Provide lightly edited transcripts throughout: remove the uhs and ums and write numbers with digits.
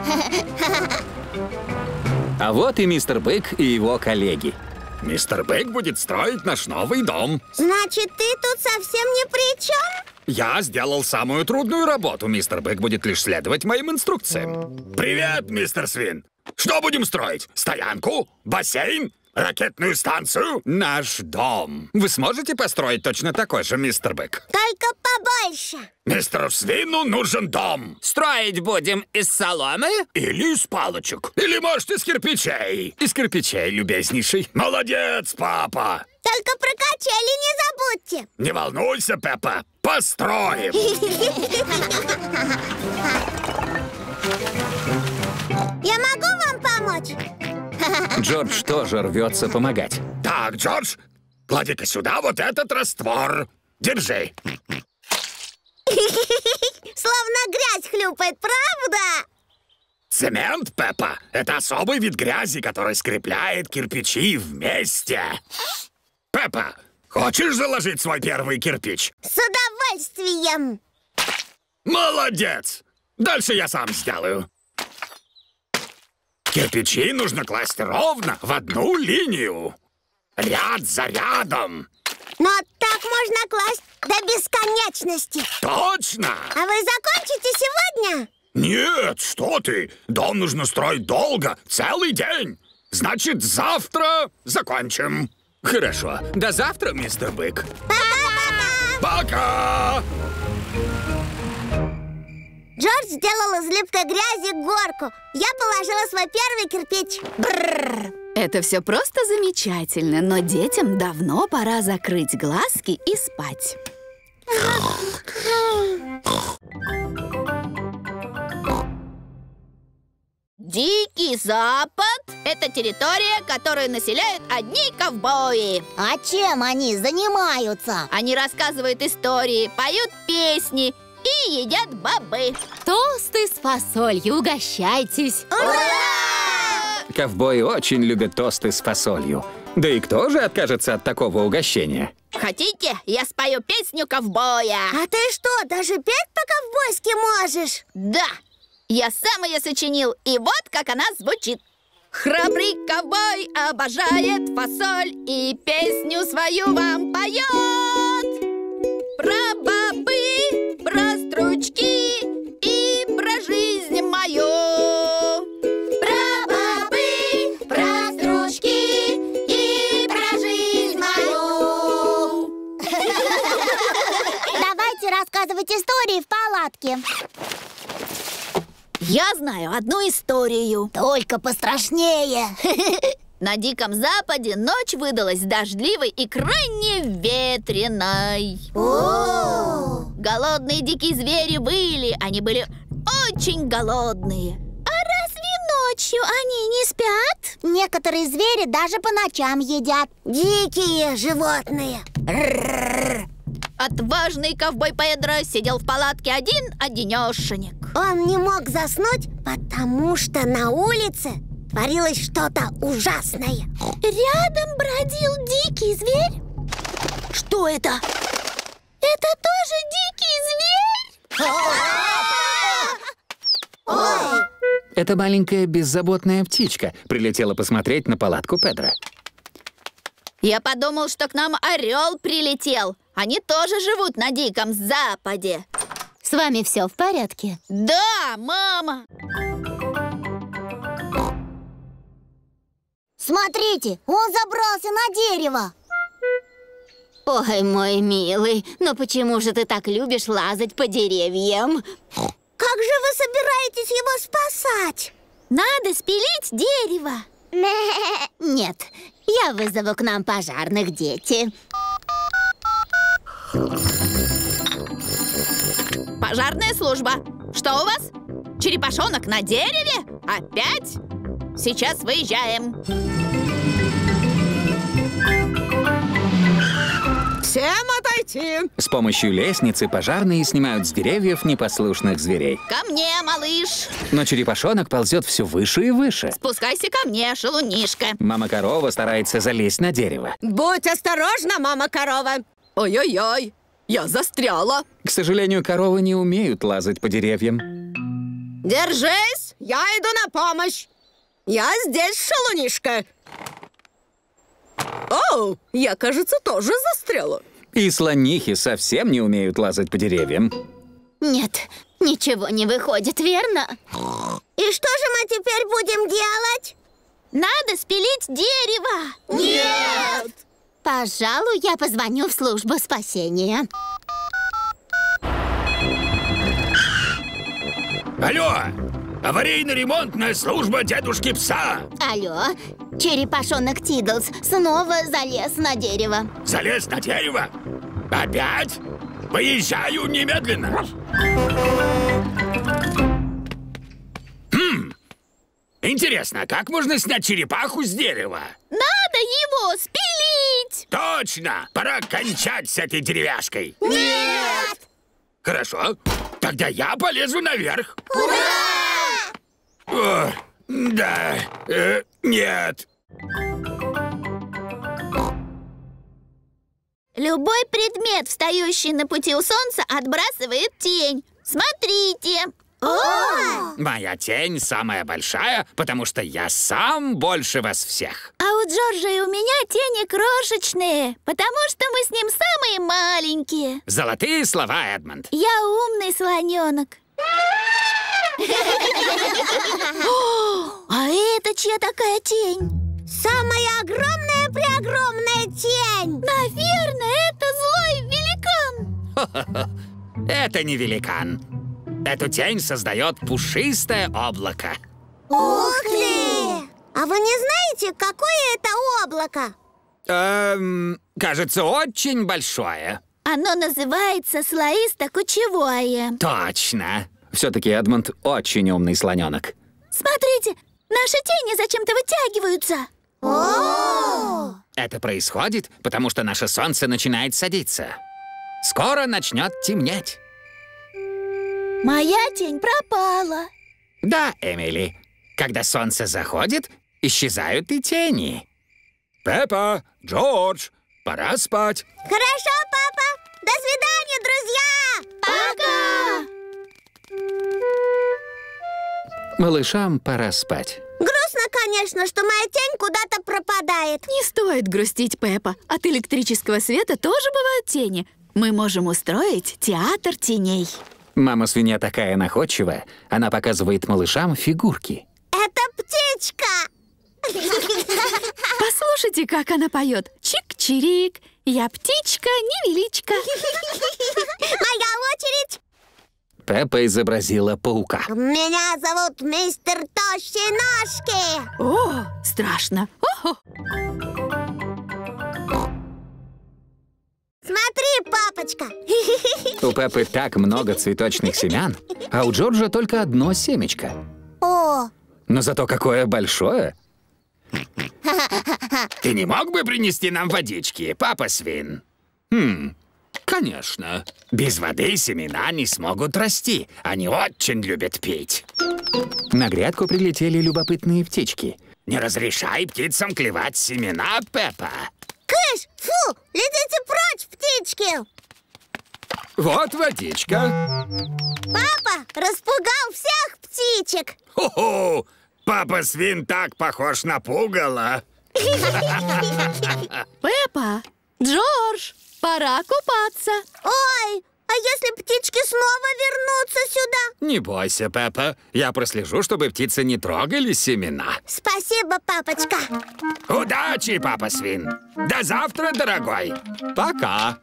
А вот и мистер Бык и его коллеги. Мистер Бык будет строить наш новый дом. Значит, ты тут совсем ни при чем? Я сделал самую трудную работу. Мистер Бык будет лишь следовать моим инструкциям. Привет, мистер Свин. Что будем строить? Стоянку? Бассейн? Ракетную станцию? Наш дом. Вы сможете построить точно такой же, мистер Бык? Только побольше. Мистеру Свину нужен дом. Строить будем из соломы? Или из палочек. Или, может, из кирпичей. Из кирпичей, любезнейший. Молодец, папа. Только про качели не забудьте. Не волнуйся, Пеппа. Построим. Я могу вам помочь? Джордж тоже рвется помогать. Так, Джордж, клади-ка сюда вот этот раствор. Держи. Словно грязь хлюпает, правда? Цемент, Пеппа, это особый вид грязи, который скрепляет кирпичи вместе. Пеппа, хочешь заложить свой первый кирпич? С удовольствием. Молодец! Дальше я сам сделаю. Кирпичи нужно класть ровно в одну линию. Ряд за рядом. Но так можно класть до бесконечности. Точно! А вы закончите сегодня? Нет, что ты? Дом нужно строить долго, целый день. Значит, завтра закончим. Хорошо. До завтра, мистер Бык. Пока! Пока! Джордж сделал из липкой грязи горку. Я положила свой первый кирпич. Бррр. Это все просто замечательно, но детям давно пора закрыть глазки и спать. Дикий Запад – это территория, которую населяют одни ковбои. А чем они занимаются? Они рассказывают истории, поют песни и едят бобы. Тосты с фасолью, угощайтесь! Ковбои очень любят тосты с фасолью. Да и кто же откажется от такого угощения? Хотите, я спою песню ковбоя? А ты что, даже петь по-ковбойски можешь? Да, я сам ее сочинил, и вот как она звучит. Храбрый ковбой обожает фасоль и песню свою вам поет. Про бобы, про стручки и про жизнь мою. Про бобы, про стручки и про жизнь мою. Давайте рассказывать истории в палатке. Я знаю одну историю. Только пострашнее. На Диком Западе ночь выдалась дождливой и крайне ветреной. Голодные дикие звери выли, они были очень голодные. А разве ночью они не спят? Некоторые звери даже по ночам едят. Дикие животные. Отважный ковбой Педро сидел в палатке один-одинешенек. Он не мог заснуть, потому что на улице творилось что-то ужасное. Рядом бродил дикий зверь. Что это? Это тоже дикий зверь? Эта маленькая беззаботная птичка прилетела посмотреть на палатку Педро. Я подумал, что к нам орел прилетел. Они тоже живут на Диком Западе. С вами все в порядке? Да, мама! Смотрите, он забрался на дерево. Ой, мой милый, но почему же ты так любишь лазать по деревьям? Как же вы собираетесь его спасать? Надо спилить дерево. Нет, я вызову к нам пожарных, дети. Пожарная служба. Что у вас? Черепашонок на дереве? Опять? Сейчас выезжаем. Всем отойти! С помощью лестницы пожарные снимают с деревьев непослушных зверей. Ко мне, малыш. Но черепашонок ползет все выше и выше. Спускайся ко мне, шалунишка. Мама-корова старается залезть на дерево. Будь осторожна, мама-корова! Ой-ой-ой, я застряла. К сожалению, коровы не умеют лазать по деревьям. Держись, Я иду на помощь. Я здесь, шалунишка. Оу, я, кажется, тоже застряла. И слонихи совсем не умеют лазать по деревьям. Нет, ничего не выходит, верно? И что же мы теперь будем делать? Надо спилить дерево. Нет! Пожалуй, я позвоню в службу спасения. Алло! Аварийно-ремонтная служба дедушки Пса! Алло, черепашонок Тидлс снова залез на дерево. Залез на дерево? Опять? Поезжаю немедленно! Интересно, как можно снять черепаху с дерева? Надо его спилить! Точно! Пора кончать с этой деревяшкой! Нет! Хорошо, тогда я полезу наверх. Ура! О, да, нет. Любой предмет, встающий на пути у солнца, отбрасывает тень. Смотрите! Моя тень самая большая, потому что я сам больше вас всех. А у Джорджа и у меня тени крошечные, потому что мы с ним самые маленькие. Золотые слова, Эдмонд. Я умный слоненок. А это чья такая тень? Самая огромная-преогромная тень! Наверное, это злой великан. Это не великан. Эту тень создает пушистое облако. Ух ты! А вы не знаете, какое это облако? Кажется, очень большое. Оно называется слоисто-кучевое. Точно. Все-таки Эдмонд очень умный слоненок. Смотрите, наши тени зачем-то вытягиваются. О! Это происходит, потому что наше солнце начинает садиться. Скоро начнет темнеть. Моя тень пропала. Да, Эмили. Когда солнце заходит, исчезают и тени. Пеппа, Джордж, пора спать. Хорошо, папа! До свидания, друзья! Пока! Малышам пора спать. Грустно, конечно, что моя тень куда-то пропадает. Не стоит грустить, Пеппа. От электрического света тоже бывают тени. Мы можем устроить театр теней. Мама-свинья такая находчивая, она показывает малышам фигурки. Это птичка! Послушайте, как она поет. Чик-чирик, я птичка невеличка. Моя очередь! Пеппа изобразила паука. Меня зовут мистер Тощие Ножки. О, страшно. О-хо. Смотри, папочка. У Пеппы так много цветочных семян, а у Джорджа только одно семечко. О, Но зато какое большое. Ты не мог бы принести нам водички, папа свин? Конечно. Без воды семена не смогут расти. Они очень любят пить. На грядку прилетели любопытные птички. Не разрешай птицам клевать семена, Пеппа. кыш! Фу! Летите прочь, птички! Вот водичка. Папа распугал всех птичек. Хо-хо! Папа свин так похож на пугало. Пеппа, Джордж, пора купаться. Ой, а если птички снова вернутся сюда? Не бойся, Пеппа. Я прослежу, чтобы птицы не трогали семена. Спасибо, папочка. Удачи, папа свин. До завтра, дорогой. Пока.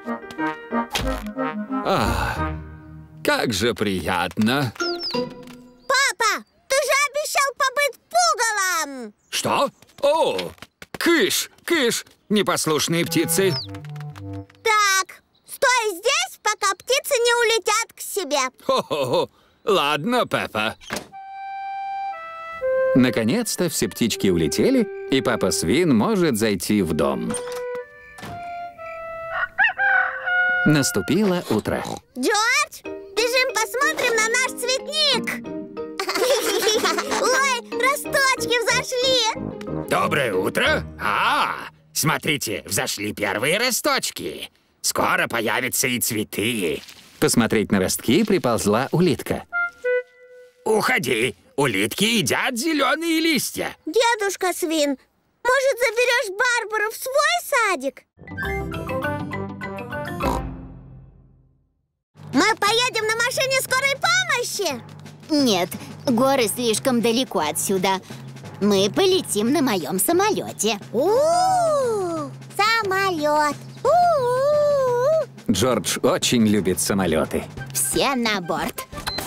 Как же приятно. Папа, ты же обещал побыть пугалом. Что? О, кыш, кыш, непослушные птицы. Так, стой здесь, пока птицы не улетят к себе. Хо-хо-хо. Ладно, Пеппа. Наконец-то все птички улетели, и папа свин может зайти в дом. Наступило утро. Джордж, бежим посмотрим на наш цветник. Ой, росточки взошли. Доброе утро. Смотрите, взошли первые росточки. Скоро появятся и цветы. Посмотреть на ростки приползла улитка. Уходи. улитки едят зеленые листья. Дедушка Свин, может, заберешь Барбару в свой садик? Мы поедем на машине скорой помощи? Нет, горы слишком далеко отсюда. Мы полетим на моем самолете. Самолет. Джордж очень любит самолеты. Все на борт.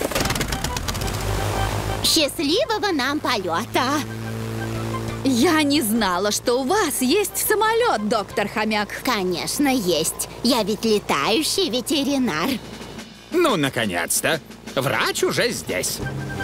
Счастливого нам полета! Я не знала, что у вас есть самолет, доктор Хомяк. Конечно, есть. Я ведь летающий ветеринар. Ну, наконец-то. Врач уже здесь.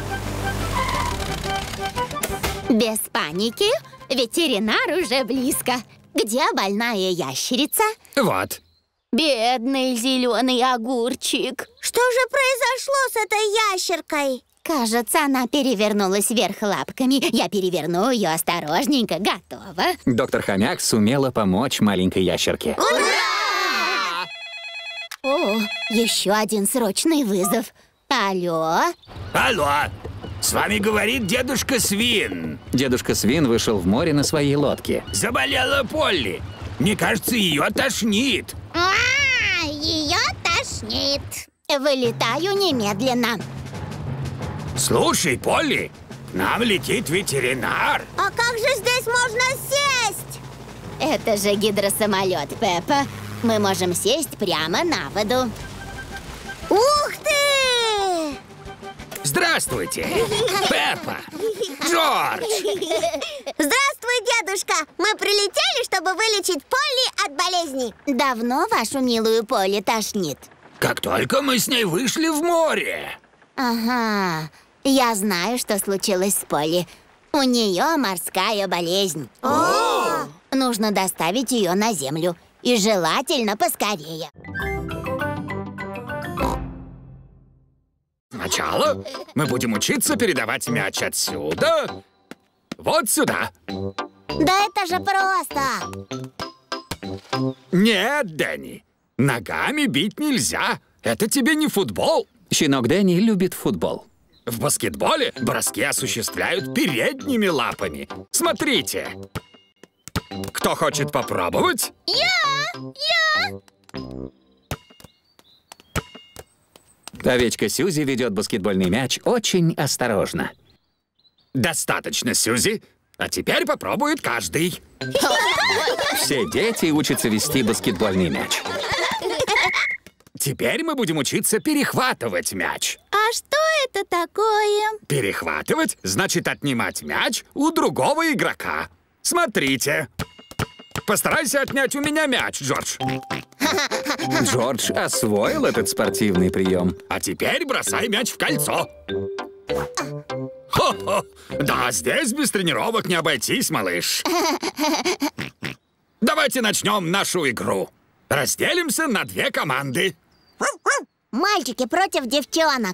Без паники. Ветеринар уже близко. Где больная ящерица? Вот. Бедный зеленый огурчик. Что же произошло с этой ящеркой? Кажется, она перевернулась вверх лапками. Я переверну ее осторожненько. Готово. Доктор Хомяк сумела помочь маленькой ящерке. О, еще один срочный вызов. Алло? Алло, с вами говорит дедушка Свин. Дедушка Свин вышел в море на своей лодке. Заболела Полли. Мне кажется, ее тошнит. Ее тошнит. Вылетаю немедленно. Слушай, Полли, к нам летит ветеринар. А как же здесь можно сесть? Это же гидросамолет, Пеппа. Мы можем сесть прямо на воду. Ух ты! Здравствуйте, Пеппа, Джордж. Здравствуй, дедушка! Мы прилетели, чтобы вылечить Полли от болезни. Давно вашу милую Полли тошнит? Как только мы с ней вышли в море. Ага, я знаю, что случилось с Полли. У нее морская болезнь. Нужно доставить ее на землю. И желательно поскорее. Сначала мы будем учиться передавать мяч отсюда вот сюда. Да это же просто! Нет, Дэнни, ногами бить нельзя. Это тебе не футбол. Щенок Дэнни любит футбол. В баскетболе броски осуществляют передними лапами. Смотрите. Кто хочет попробовать? Овечка Сьюзи ведет баскетбольный мяч очень осторожно. Достаточно, Сьюзи. А теперь попробует каждый. Все дети учатся вести баскетбольный мяч. Теперь мы будем учиться перехватывать мяч. А что это такое? Перехватывать значит отнимать мяч у другого игрока. Смотрите. Постарайся отнять у меня мяч, Джордж. Джордж освоил этот спортивный прием. А теперь бросай мяч в кольцо. Хо-хо. Да, здесь без тренировок не обойтись, малыш. Давайте начнем нашу игру. Разделимся на две команды. Мальчики против девчонок.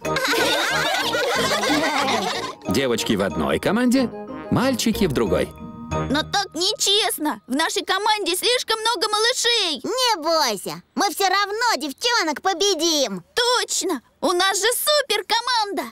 Девочки в одной команде, мальчики в другой. Но так нечестно. В нашей команде слишком много малышей. Не бойся, мы все равно девчонок победим. Точно! У нас же суперкоманда.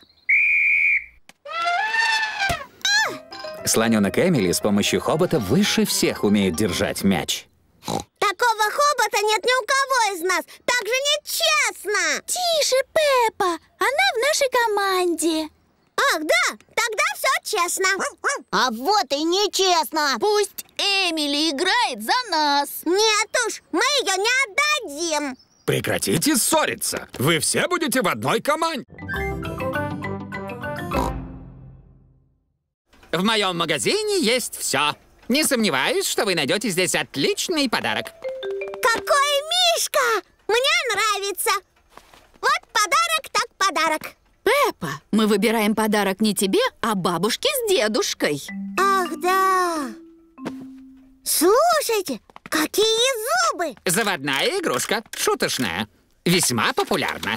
Слоненок Эмили с помощью хобота выше всех умеет держать мяч. Такого хобота нет ни у кого из нас. Так же нечестно. Тише, Пеппа. Она в нашей команде. Ах, да, тогда все честно. А вот и нечестно. Пусть Эмили играет за нас. Нет уж, мы ее не отдадим. Прекратите ссориться. Вы все будете в одной команде. В моем магазине есть все. Не сомневаюсь, что вы найдете здесь отличный подарок. Какой мишка! Мне нравится. Вот подарок так подарок. Пеппа, мы выбираем подарок не тебе, а бабушке с дедушкой. Ах, да. Слушайте, какие зубы! Заводная игрушка, шуточная. Весьма популярна.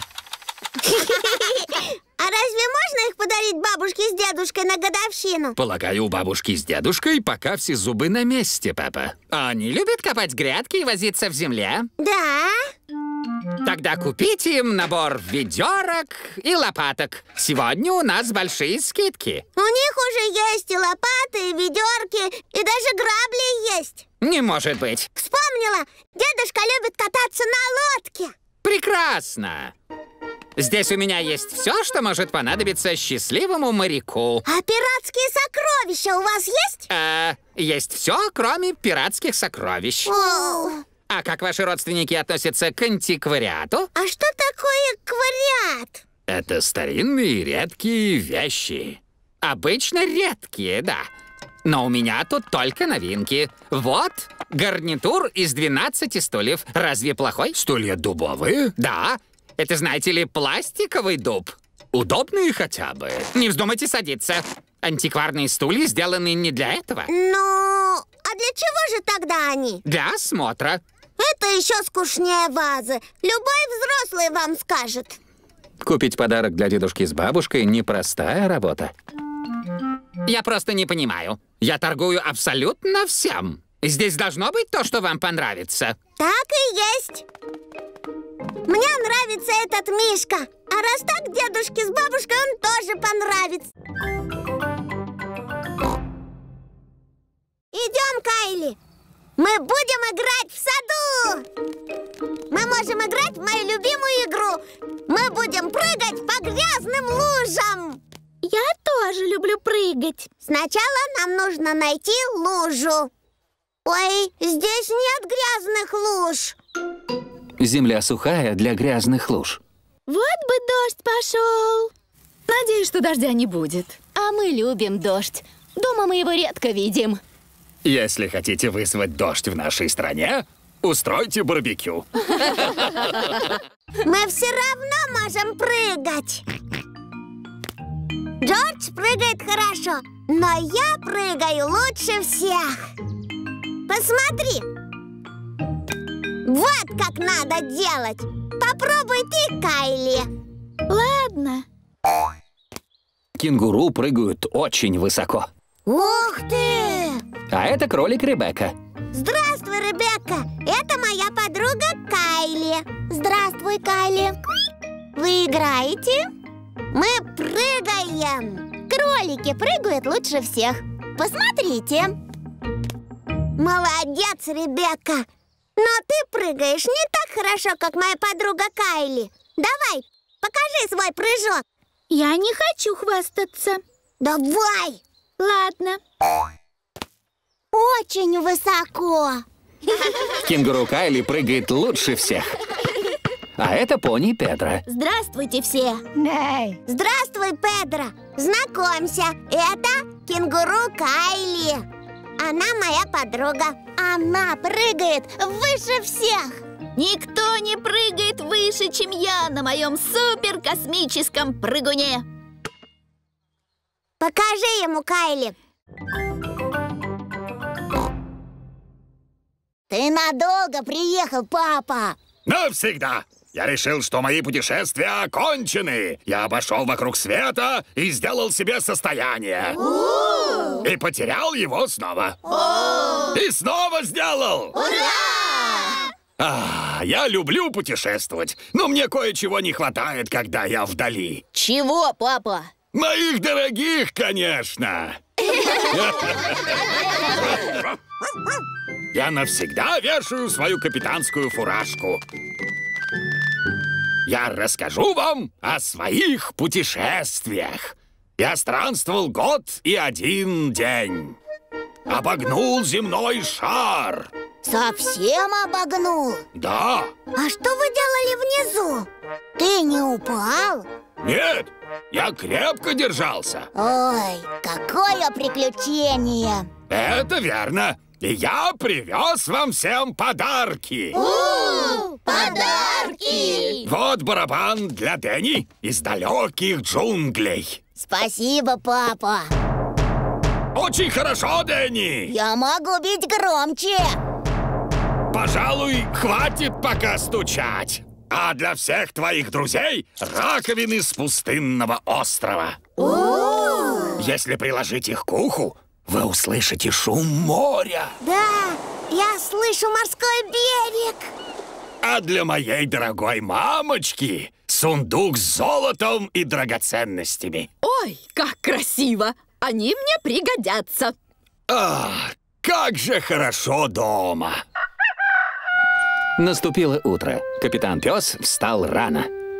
А разве можно их подарить бабушке с дедушкой на годовщину? Полагаю, у бабушки с дедушкой пока все зубы на месте, Пеппа. Они любят копать грядки и возиться в земле. Да. Тогда купите им набор ведерок и лопаток. Сегодня у нас большие скидки. У них уже есть и лопаты, и ведерки, и даже грабли есть. Не может быть. Вспомнила, дедушка любит кататься на лодке. Прекрасно. Здесь у меня есть все, что может понадобиться счастливому моряку. А пиратские сокровища у вас есть? Есть все, кроме пиратских сокровищ. О. А как ваши родственники относятся к антиквариату? А что такое квариат? Это старинные редкие вещи. Обычно редкие, да. Но у меня тут только новинки. Вот гарнитур из 12 стульев. Разве плохой? Стулья дубовые? Да. Это, знаете ли, пластиковый дуб. Удобные хотя бы? Не вздумайте садиться. Антикварные стулья сделаны не для этого. Ну, а для чего же тогда они? Для осмотра. Это еще скучнее вазы. Любой взрослый вам скажет. Купить подарок для дедушки с бабушкой – непростая работа. Я просто не понимаю. Я торгую абсолютно всем. Здесь должно быть то, что вам понравится. Так и есть. Мне нравится этот мишка. А раз так, дедушке с бабушкой он тоже понравится. Идем, Кайли. Мы будем играть в саду. Мы можем играть в мою любимую игру. Мы будем прыгать по грязным лужам. Я тоже люблю прыгать. Сначала нам нужно найти лужу. Ой, здесь нет грязных луж. Земля сухая для грязных луж. Вот бы дождь пошел. Надеюсь, что дождя не будет. А мы любим дождь. Дома мы его редко видим. Если хотите вызвать дождь в нашей стране, устройте барбекю. Мы все равно можем прыгать. Джордж прыгает хорошо, но я прыгаю лучше всех. Посмотри. Вот как надо делать. Попробуй ты, Кайли. Ладно. Кенгуру прыгают очень высоко. Ух ты! А это кролик Ребекка. Здравствуй, Ребекка. Это моя подруга Кайли. Здравствуй, Кайли. Вы играете? Мы прыгаем. Кролики прыгают лучше всех. Посмотрите. Молодец, Ребекка. Но ты прыгаешь не так хорошо, как моя подруга Кайли. Давай, покажи свой прыжок. Я не хочу хвастаться. Давай. Ладно. Очень высоко. Кенгуру Кайли прыгает лучше всех. А это пони Педро. Здравствуйте все. Здравствуй, Педро. Знакомься, это кенгуру Кайли. Она моя подруга. Она прыгает выше всех. Никто не прыгает выше, чем я на моем суперкосмическом прыгуне. Покажи ему, Кайли. Ты надолго приехал, папа? Навсегда! Я решил, что мои путешествия окончены. Я обошел вокруг света и сделал себе состояние. И потерял его снова. И снова сделал. Я люблю путешествовать, но мне кое-чего не хватает, когда я вдали. Чего, папа? Моих дорогих, конечно. Я навсегда вешаю свою капитанскую фуражку. Я расскажу вам о своих путешествиях. Я странствовал год и 1 день. Обогнул земной шар. Совсем обогнул? Да. А что вы делали внизу? Ты не упал? Нет, я крепко держался. Ой, какое приключение! Это верно. И я привез вам всем подарки. Подарки! Вот барабан для Дэнни из далеких джунглей. Спасибо, папа. Очень хорошо, Дэнни. Я могу бить громче. Пожалуй, хватит пока стучать. А для всех твоих друзей раковины с пустынного острова. Если приложить их к уху, вы услышите шум моря. Да, я слышу морской берег. А для моей дорогой мамочки сундук с золотом и драгоценностями. Ой, как красиво! Они мне пригодятся. Как же хорошо дома. Наступило утро. Капитан Пес встал рано.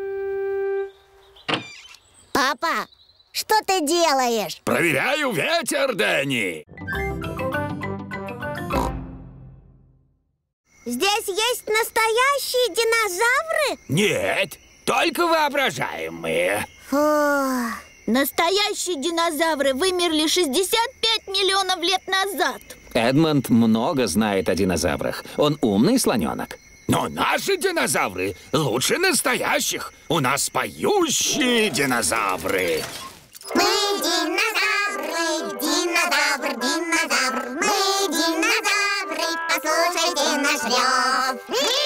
Папа, что ты делаешь? Проверяю ветер, Дэнни. Здесь есть настоящие динозавры? Нет, только воображаемые. Фу. Настоящие динозавры вымерли 65 миллионов лет назад. Эдмонд много знает о динозаврах. Он умный слоненок. Но наши динозавры лучше настоящих. У нас поющие динозавры. Мы динозавры, динозавр. Мы динозавры, послушайте наш рев.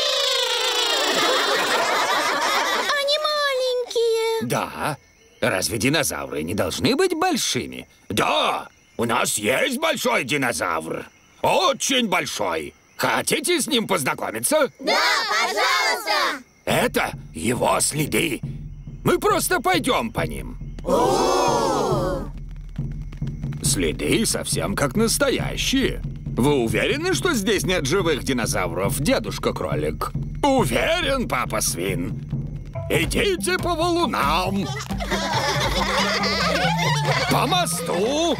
Они маленькие. Да. Разве динозавры не должны быть большими? Да, у нас есть большой динозавр. Очень большой. Хотите с ним познакомиться? Да, пожалуйста. Это его следы. Мы просто пойдем по ним. Следы совсем как настоящие. Вы уверены, что здесь нет живых динозавров, дедушка Кролик? Уверен, папа Свин. Идите по валунам. По мосту.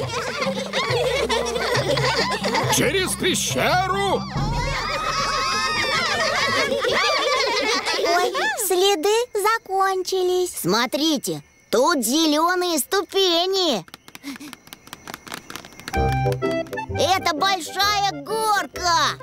Через пещеру. Ой, следы закончились. Смотрите, тут зеленые ступени. Это большая горка.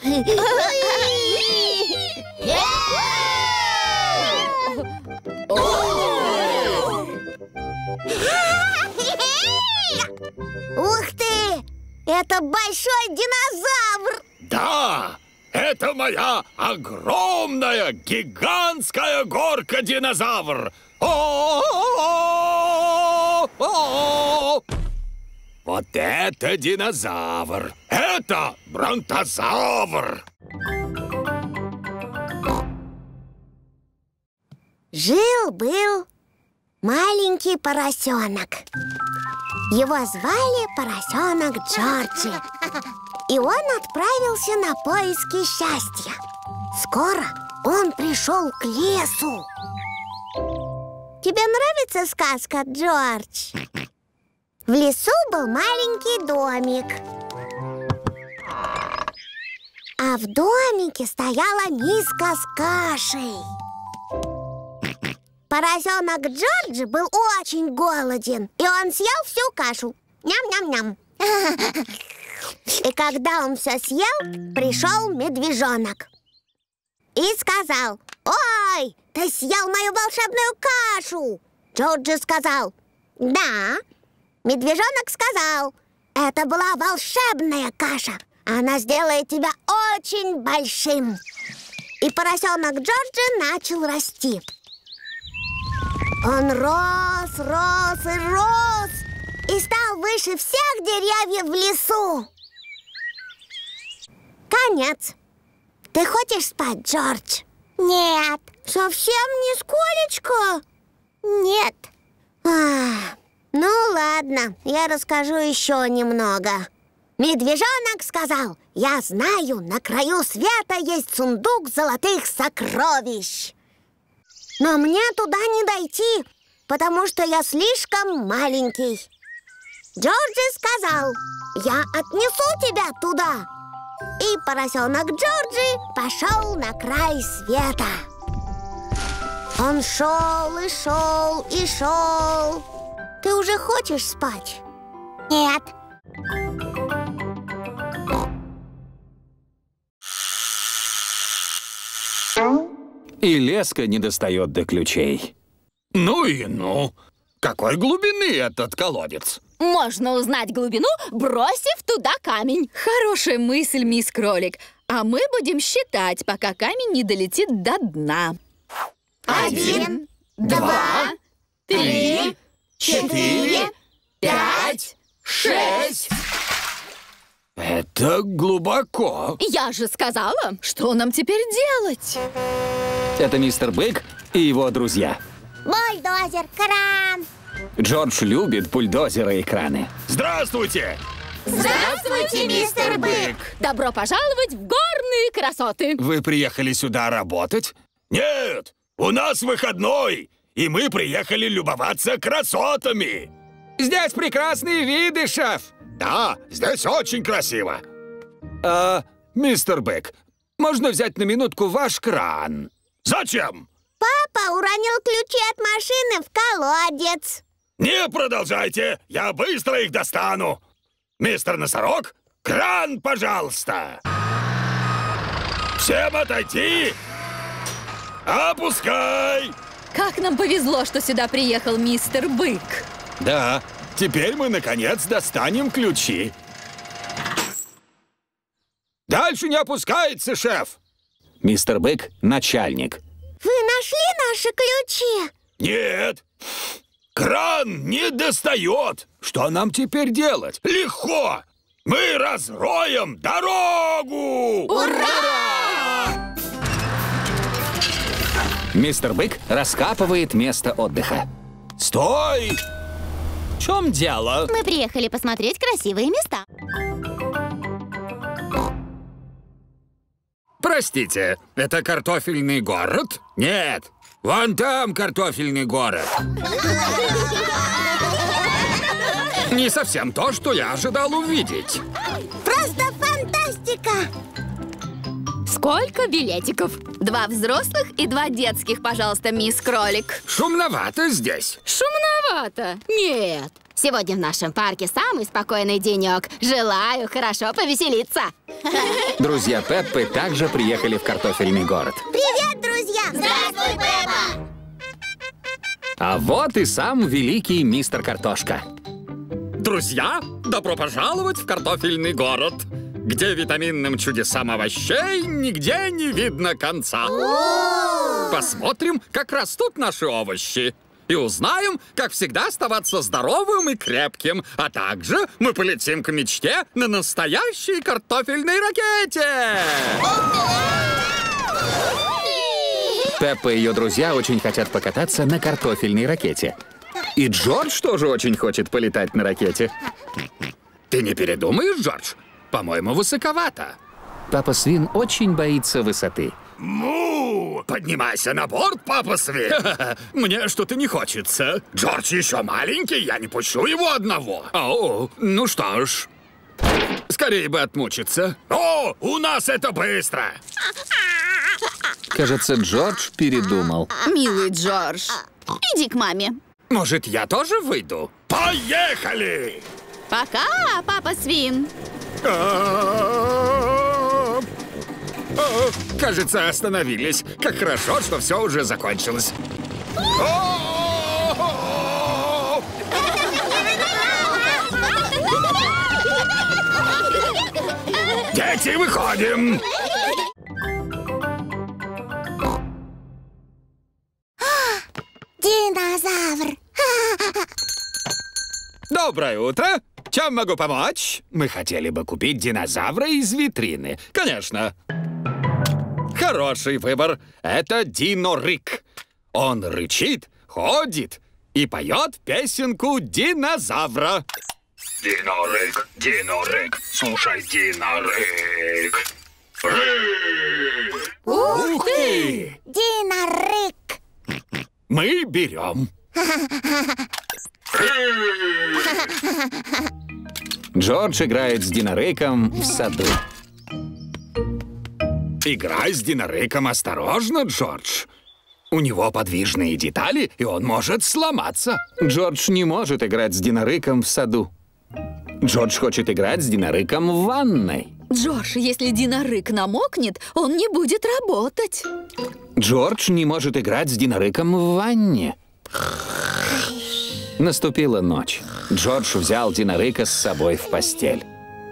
Ух ты! Это большой динозавр! Да, это моя огромная, гигантская горка-динозавр. О-о-о-о-о! Вот это динозавр! Это бронтозавр! Жил-был маленький поросенок. Его звали поросенок Джорджи. И он отправился на поиски счастья. Скоро он пришел к лесу. Тебе нравится сказка, Джордж? В лесу был маленький домик. А в домике стояла миска с кашей. Поросенок Джорджи был очень голоден, и он съел всю кашу. Ням-ням-ням. И когда он все съел, пришел медвежонок и сказал: «Ой, ты съел мою волшебную кашу!» Джорджи сказал: «Да». Медвежонок сказал: «Это была волшебная каша. Она сделает тебя очень большим». И поросенок Джорджи начал расти. Он рос, рос и рос, и стал выше всех деревьев в лесу. Конец. Ты хочешь спать, Джордж? Нет. Совсем нисколечко? Нет. Ну ладно, я расскажу еще немного. Медвежонок сказал: «Я знаю, на краю света есть сундук золотых сокровищ. Но мне туда не дойти, потому что я слишком маленький». Джорджи сказал: «Я отнесу тебя туда». И поросенок Джорджи пошел на край света. Он шел и шел и шел. Ты уже хочешь спать? Нет. И леска не достает до ключей. Ну и ну. Какой глубины этот колодец? Можно узнать глубину, бросив туда камень. Хорошая мысль, мисс Кролик. А мы будем считать, пока камень не долетит до дна. 1, 2, 3, 4, 5, 6. Это глубоко. Я же сказала, что нам теперь делать? Это мистер Бык и его друзья. Бульдозер, кран. Джордж любит бульдозеры и краны. Здравствуйте! Здравствуйте, мистер Бык. Добро пожаловать в горные красоты. Вы приехали сюда работать? Нет, у нас выходной, и мы приехали любоваться красотами. Здесь прекрасные виды, шеф. Да, здесь очень красиво. Мистер Бык, можно взять на минутку ваш кран? Зачем? Папа уронил ключи от машины в колодец. Не продолжайте, я быстро их достану. Мистер Носорог, кран, пожалуйста. Всем отойти. Опускай. Как нам повезло, что сюда приехал мистер Бык. Да, теперь мы, наконец, достанем ключи. Дальше не опускается, шеф. Мистер Бык — начальник. Вы нашли наши ключи? Нет, кран не достает. Что нам теперь делать? Легко. Мы разроем дорогу. Ура! Мистер Бык раскапывает место отдыха. Стой! В чем дело? Мы приехали посмотреть красивые места. Простите, это картофельный город? Нет, вон там картофельный город. Не совсем то, что я ожидал увидеть. Просто фантастика! Сколько билетиков? 2 взрослых и 2 детских, пожалуйста, мисс Кролик. Шумновато здесь. Шумновато. Нет. Сегодня в нашем парке самый спокойный денек. Желаю хорошо повеселиться. Друзья Пеппы также приехали в картофельный город. Привет, друзья! Здравствуй, Пеппа! А вот и сам великий мистер Картошка. Друзья, добро пожаловать в картофельный город, где витаминным чудесам овощей нигде не видно конца. Посмотрим, как растут наши овощи. И узнаем, как всегда оставаться здоровым и крепким. А также мы полетим к мечте на настоящей картофельной ракете. Пеппа и ее друзья очень хотят покататься на картофельной ракете. И Джордж тоже очень хочет полетать на ракете. Ты не передумаешь, Джордж? По-моему, высоковато. Папа Свин очень боится высоты. Му! Поднимайся на борт, папа Свин. Мне что-то не хочется. Джордж еще маленький, я не пущу его одного. О, ну что ж. Скорее бы отмучиться. О, у нас это быстро. Кажется, Джордж передумал. Милый Джордж, иди к маме. Может, я тоже выйду? Поехали! Пока, папа Свин. Кажется, остановились. Как хорошо, что все уже закончилось. Дети, выходим! Динозавр! Доброе утро! Чем могу помочь? Мы хотели бы купить динозавра из витрины. Конечно. Хороший выбор. Это Динорык. Он рычит, ходит и поет песенку динозавра. Динорык, Динорык, слушай, Динорык. Ух ты! Динорык! Мы берем. Джордж играет с Динорыком в саду. Играй с Динорыком осторожно, Джордж. У него подвижные детали, и он может сломаться. Джордж не может играть с Динорыком в саду. Джордж хочет играть с Динорыком в ванной. Джордж, если Динорык намокнет, он не будет работать. Джордж не может играть с Динорыком в ванне. Наступила ночь. Джордж взял Динорыка с собой в постель.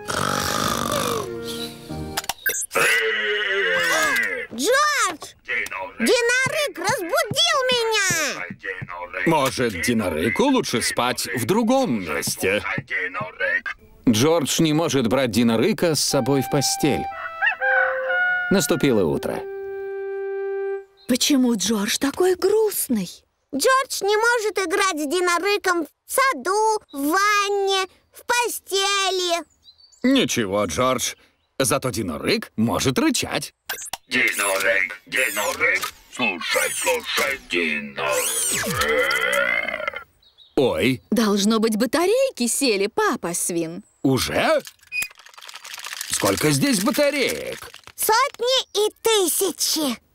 Джордж! Динорык разбудил меня! Может, Динорыку лучше спать в другом месте? Джордж не может брать Дина Рыка с собой в постель. Наступило утро. Почему Джордж такой грустный? Джордж не может играть с Динорыком в саду, в ванне, в постели. Ничего, Джордж. Зато Динорык может рычать. Динорык, Динорык, слушай, слушай, Динорык. Ой, Должно быть, батарейки сели, папа свин. уже? Сколько здесь батареек? Сотни и тысячи.